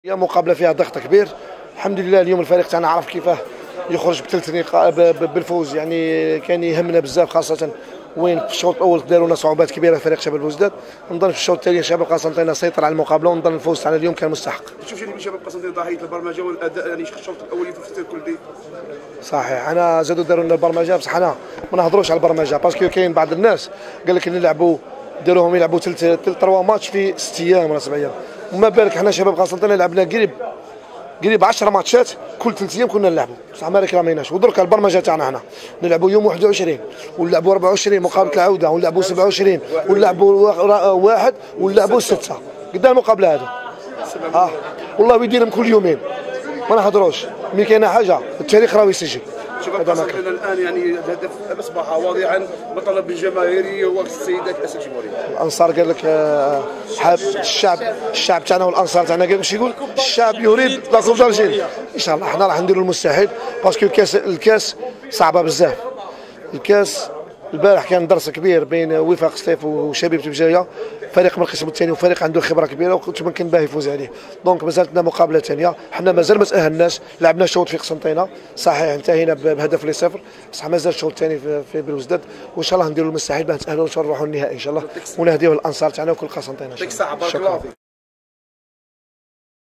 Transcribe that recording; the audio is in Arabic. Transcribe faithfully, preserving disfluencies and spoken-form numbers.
هي مقابله فيها ضغط كبير. الحمد لله اليوم الفريق تاعنا عرف كيفاه يخرج بثلاث نقاط بالفوز، يعني كان يهمنا بزاف، خاصه وين في الشوط الاول داروا لنا صعوبات كبيره فريق شباب بوزداد. نظن في الشوط الثاني شباب قسنطينه سيطر على المقابله، ونظن الفوز تاعنا اليوم كان مستحق. تشوف شنو شباب قسنطينه ضحيه البرمجه والاداء، يعني الشوط الاول في كل دي صحيح. انا زادوا داروا لنا البرمجه، بصح انا ما نهضروش على البرمجه باسكو كاين بعض الناس قال لك نلعبوا داروهم يلعبوا ثلاث ثلاث تروا ماتش في ست ايام ولا سبع ايام، وما بالك حنا شباب قسنطينه لعبنا قريب قريب عشرة ماتشات كل ثلاث ايام كنا نلعبوا، بصح ما ركراميناش. ودرك البرمجه تاعنا حنا نلعبوا يوم واحد وعشرين ونلعبوا أربعة وعشرين مقابله العوده، ونلعبوا سبعة وعشرين ونلعبوا واحد ونلعبوا سته قدام المقابله هذو. اه والله يديرهم كل يومين ما نهضروش، مي كاينه حاجه التاريخ راه يسجل. شباب قسنطينه الان يعني الهدف اصبح واضحا مطلب الجماهيري والسيدات كاس الجمهوريه. الانصار قال لك حاب الشعب الشعب تاعنا والانصار تاعنا قال لك يقول الشعب يريد لا كوب دالجيري. ان شاء الله حنا راح نديروا المستحيل باسكو الكاس الكاس صعبه بزاف. الكاس البارح كان درس كبير بين وفاق سليف وشبيبه بجايه، فريق من القسم الثاني وفريق عنده خبره كبيره وكنت ممكن باه يفوز عليه. دونك مازالت لنا مقابله ثانيه، حنا مازال ما تاهلناش، لعبنا شوط في قسنطينه صحيح انتهينا بهدف لصفر، بصح مازال الشوط الثاني في, في بلوزداد، وان شاء الله نديروا المستحيل باه نتاهلوا ونروحوا النهائي ان شاء الله، ونهديوه الانصار تاعنا وكل قسنطينه ان شاء الله.